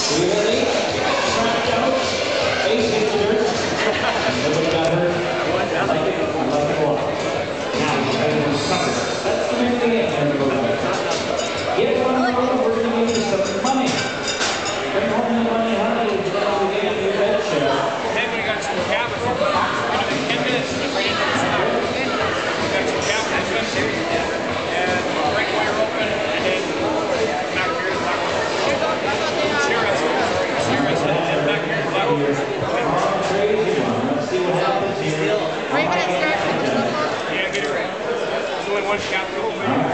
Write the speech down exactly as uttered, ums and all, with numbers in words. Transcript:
We ready? Trapped out. Ace injured. Nobody got hurt. I like it. I like it a lot. Now we're ready to recover. That's the main thing. Get one more. We're going to give you some money. Bring home the money, honey. Then we'll get in your bed chair. Hey, we got some cabinets. In ten minutes, we're ready to start. We got some cabinets. And break wire open. And then back here to the back. Serious. Serious. And back here to the back. Crazy one. Let's see what happens here. Are you going to start with the football? Yeah, get it ready. There's only one cabinet open.